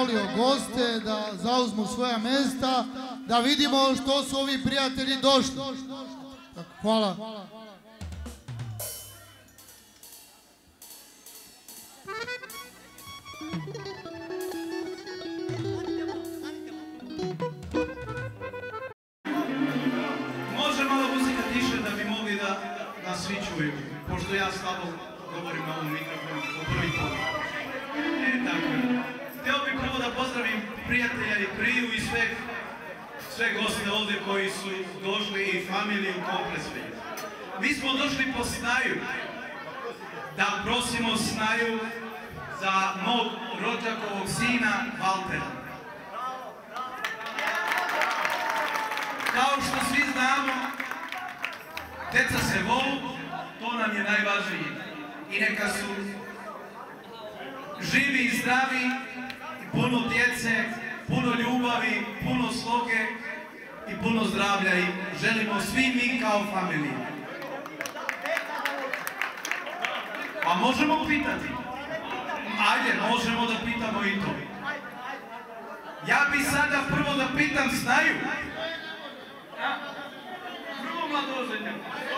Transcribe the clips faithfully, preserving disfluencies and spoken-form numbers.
zamolio goste da zauzmu svoja mjesta, da vidimo što su ovi prijatelji došli. Tako, hvala. Može malo muzika tiše da bi mogli da nas svi čuju, pošto ja slabo govorim na ovom mikrofonu po prvi put. E, tako je. Htio bih prvo da pozdravim prijatelja i Priju i sve, sve goste ovdje koji su došli i familiju Kompresvelju. Mi smo došli po Snaju, da prosimo Snaju za mog rođakovog sina Valtera. Kao što svi znamo, deca se volu, to nam je najvažnije. I neka su živi i zdravi, i puno djece, puno ljubavi, puno sloge i puno zdravlja i želimo svi mi kao familija. Pa možemo pitati. Ajde, možemo da pitamo i to. Ja bi sada prvo da pitam Snaju. Prvo mladoženja.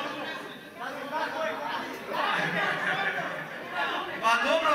Pa dobro.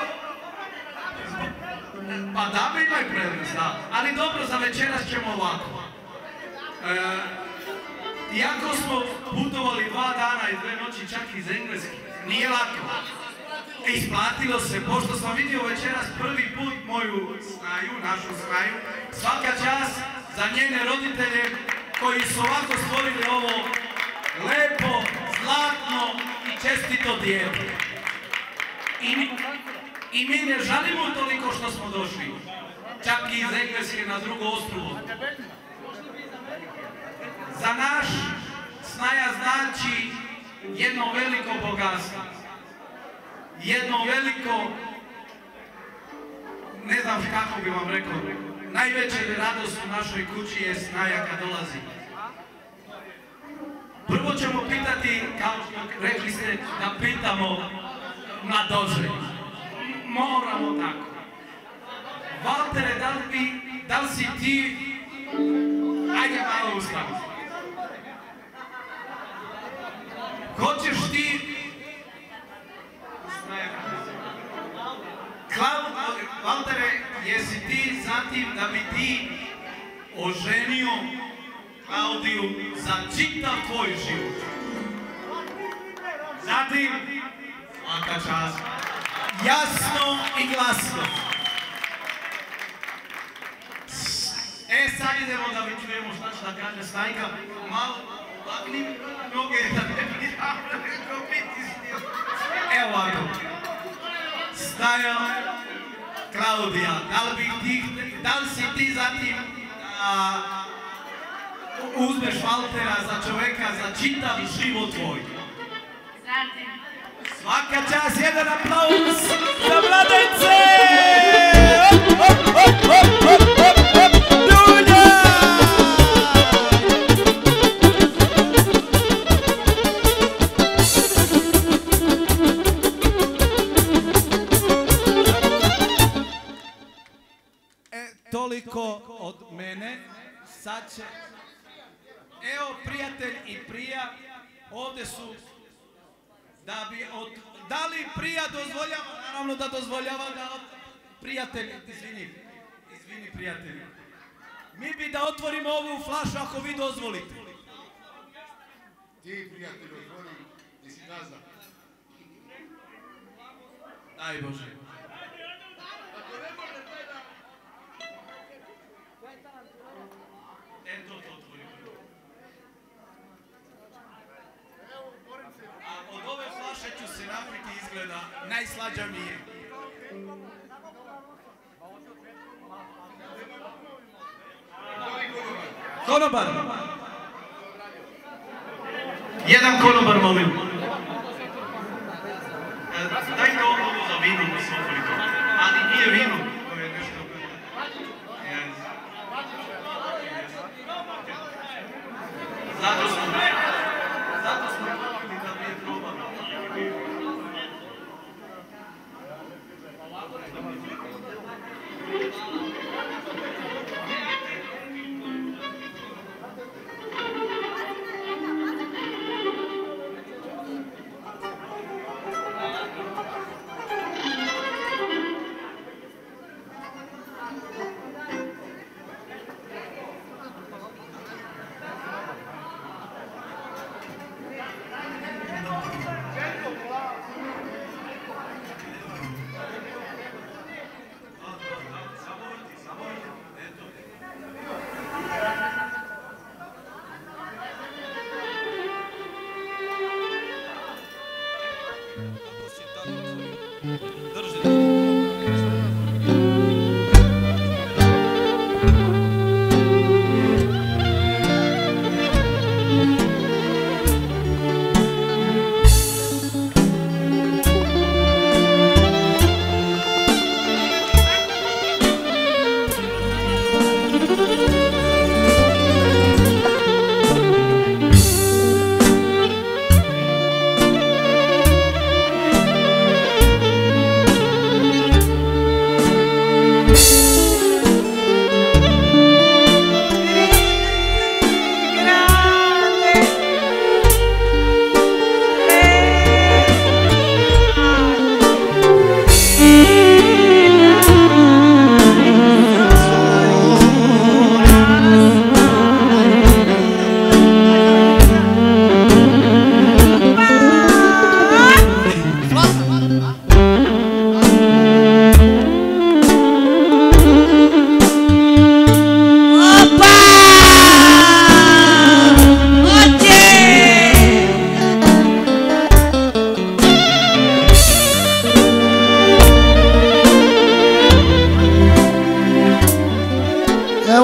Pa da bi imaj prednost, da. Ali dobro, za večeras ćemo ovako. E, iako smo putovali dva dana i dve noći čak iz Engleske, nije lako. Isplatilo se, pošto sam vidio večeras prvi put moju Snaju, našu Snaju, svaka čast za njene roditelje koji su ovako stvorili ovo lepo, zlatno i čestito dijete. I, I mi ne žalimo toliko što smo došli, čak i iz Engleske na drugo ostrvo. Za naš Snaja znači jedno veliko bogatstvo. Jedno veliko, ne znam kako bi vam rekao, najveća radost u našoj kući je Snaja kad dolazi. Prvo ćemo pitati, kao što rekli ste, da pitamo na dođe. Moramo tako. Valtere, da li, bi, da li si ti, ajde malo ustaviti. Hoćeš ti, Valtere, jesi ti zatim da bi ti oženio Klaudiju za čitav tvoj život? Zatim, svaka čast, jasno i glasno. E, sad idemo da mi čujemo šta će da kaže Snajka. Malo, makni noge da ne bi neko biti snio. Evo ovako. Snaja, Klaudija, da li, bi ti, da li si ti zatim a, uzmeš Valtera za čoveka za čitav život tvoj? Zatim. Svaka čast, jedan aplauz za mladence! Hop, hop, hop, hop, hop, hop, Ljulja! Toliko od mene, sad će, evo prijatelj i Prija, ovdje su, da bi od, da li Prija dozvoljava, naravno da dozvoljava da od, prijatelj, izvini, izvini prijatelj, mi bi da otvorimo ovu flašu ako vi dozvolite. Ti prijatelj otvori, ti si gazda. Daj Bože. E, to, to otvori. A od ove flaše ću se napiti, izgleda, najslađa mi je. Konobar. Jedan konobar, molim. Dajte ovo za vino, da se otvori to. Ali nije vino, to je nešto. Zato smo, zato smo dobili da mi je probano.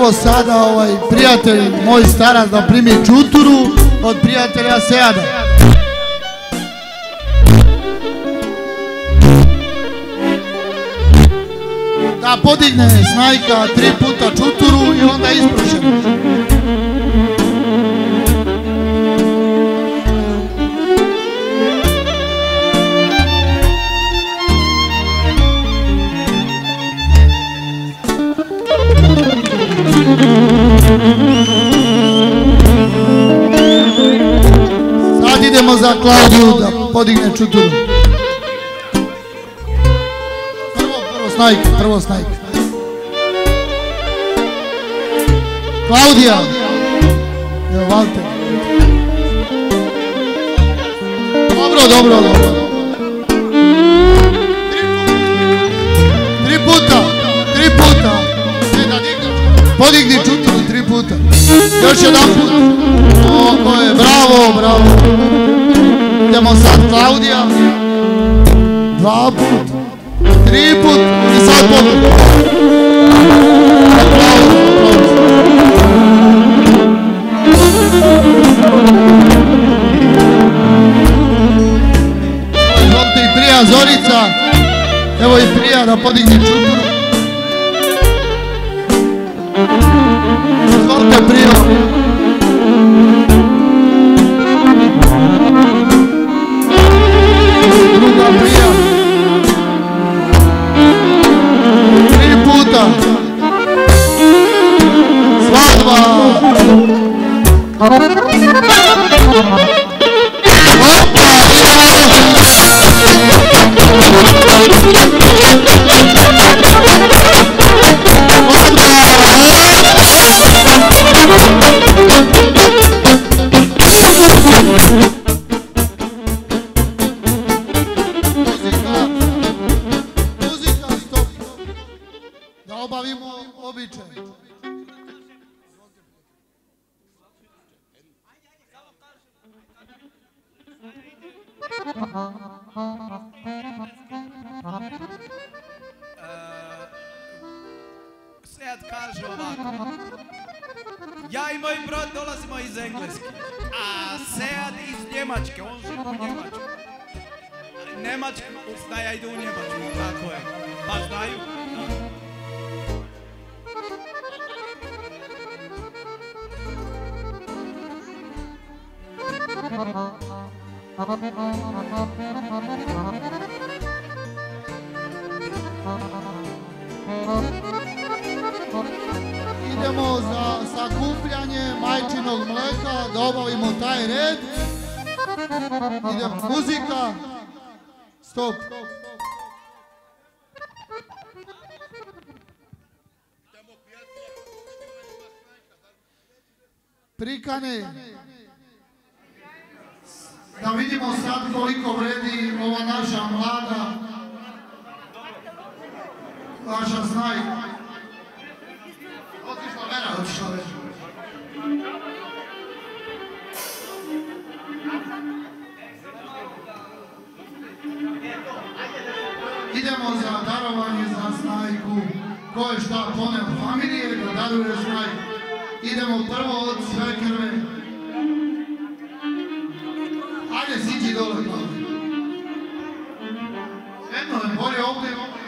evo sada ovaj prijatelj moj starac da primi čuturu od prijatelja Seada. Da podigne Snajka tri puta čuturu i onda isprošen. Sad idemo za Klaudiju da podigne čuturu. Prvo, prvo Snajka, prvo Snajka. Klaudija. Evo, Valter. Dobro, dobro, dobro. Tri puta, tri puta. Podigni čuturu tri puta. Još jedan put. Oko je, bravo, bravo. Idemo sad Klaudija. Dva put. Tri put. I sad podigni. Aplauz, aplauz. Izvolite i prija Zorica. Evo i prija da podigne čuturu. Izvolite prijo. Druga prija. Tri puta. Svadba. Sead kaže ovako. Ja i moj brat dolazimo iz Engleske, a Sead iz Njemačke, on živi u Njemačku. Njemačka, da ja idu u Njemačku, tako je. Pa znaju? Idemo za sakupljanje majčinog mleka, da obavimo taj red. Idemo, muzika. Stop. Prikane. Da vidimo sad koliko vredi ova naša mlada, vaša Snajka. Otišla Vera, otišla Vera. Idemo za darovanje za Snajku. Ko je šta poneo familije da daruje Snajku. Idemo prvo od sve krve. Ajde, siđi dole. Jedno je bolje ovdje.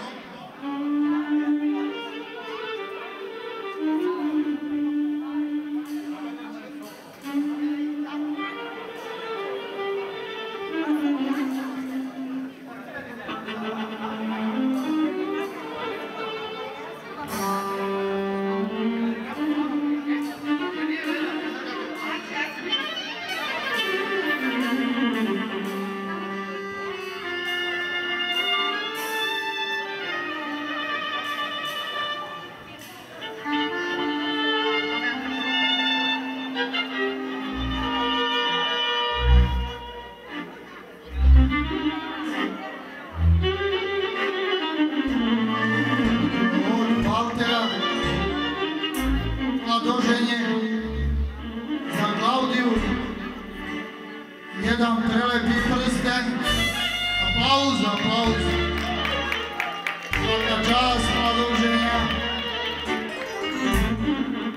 Jedan prelepi prsten. Aplauz, aplauz. Svaka čast, mladoženja.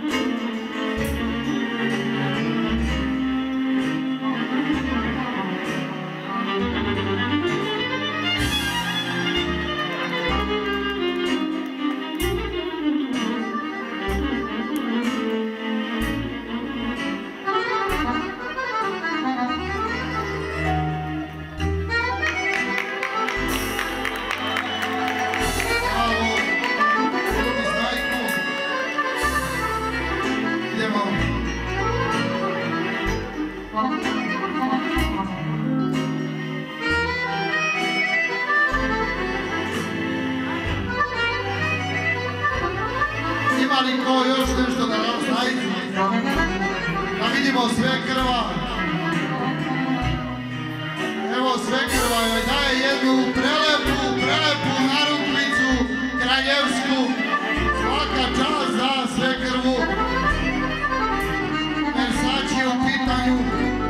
poštovani, ko još nešto da nas najde. Da vidimo sve krva. Evo sve krva joj daje jednu prelepu, prelepu narukvicu kraljevsku. Svaka čast za sve krvu. Versace je u pitanju.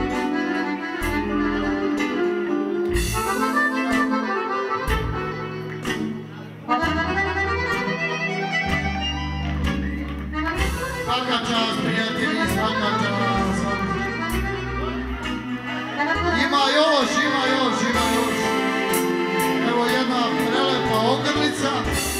Svaka čast, prijatelji, svaka čast. Ima još, ima još, ima još. Evo jedna prelepa ogrlica.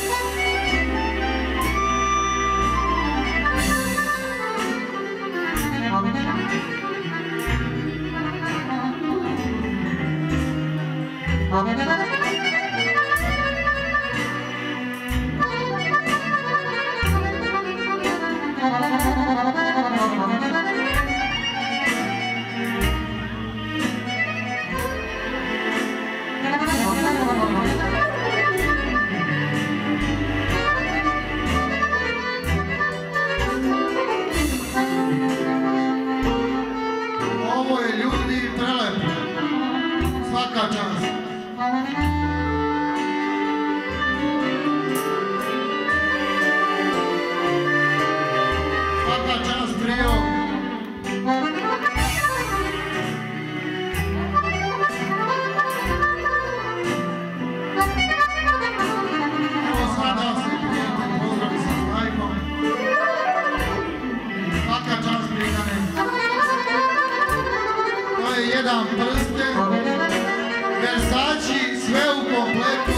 Ovo je ljudi prelepo. Svaka čast. Svaka čast, trio. Evo sada se prijatelji pozdravi sa Snajkom. Svaka čast, brigane. To je jedan prsten, Versace, sve u kompletu.